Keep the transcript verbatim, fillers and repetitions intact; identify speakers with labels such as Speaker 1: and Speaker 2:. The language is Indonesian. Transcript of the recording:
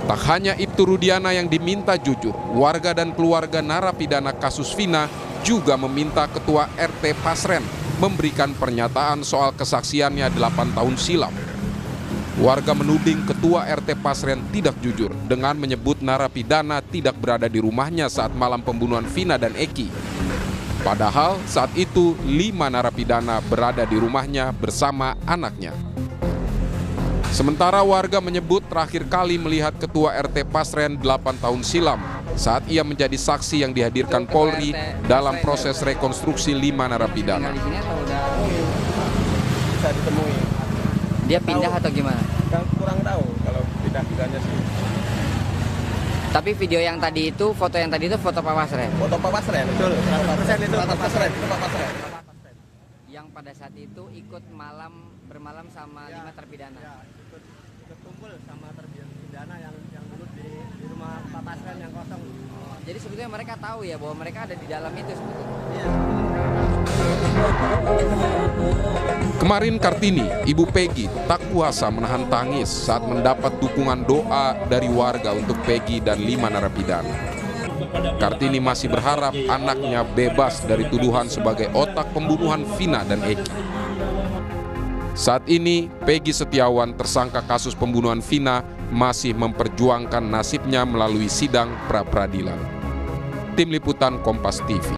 Speaker 1: Tak hanya Ibtu Rudiana yang diminta jujur, warga dan keluarga narapidana kasus Vina juga meminta Ketua R T Pasren memberikan pernyataan soal kesaksiannya delapan tahun silam. Warga menuding Ketua R T Pasren tidak jujur dengan menyebut narapidana tidak berada di rumahnya saat malam pembunuhan Vina dan Eki. Padahal saat itu lima narapidana berada di rumahnya bersama anaknya. Sementara warga menyebut terakhir kali melihat Ketua R T Pasren delapan tahun silam saat ia menjadi saksi yang dihadirkan Polri dalam proses rekonstruksi lima narapidana.
Speaker 2: Bisa ditemui.
Speaker 3: Dia pindah atau gimana?
Speaker 2: Kurang tahu kalau pindah-pindahnya sih.
Speaker 3: Tapi video yang tadi itu, foto yang tadi itu foto Pak Pasren?
Speaker 2: Foto Pak Pasren, betul. seratus persen itu Pak Pasren, itu Pak Pasren.
Speaker 3: Yang pada saat itu ikut malam bermalam sama ya, lima terpidana.
Speaker 2: Ya, ikut, ikut kumpul sama terpidana yang yang dulu di, di rumah Pak Pasren yang kosong.
Speaker 3: Oh, jadi sebetulnya mereka tahu ya bahwa mereka ada di dalam itu sebetulnya.
Speaker 2: Iya.
Speaker 1: Kemarin Kartini, Ibu Peggy, tak kuasa menahan tangis saat mendapat dukungan doa dari warga untuk Peggy dan lima narapidana. Kartini masih berharap anaknya bebas dari tuduhan sebagai otak pembunuhan Vina dan Eki. Saat ini, Peggy Setiawan, tersangka kasus pembunuhan Vina, masih memperjuangkan nasibnya melalui sidang pra-peradilan. Tim Liputan Kompas T V.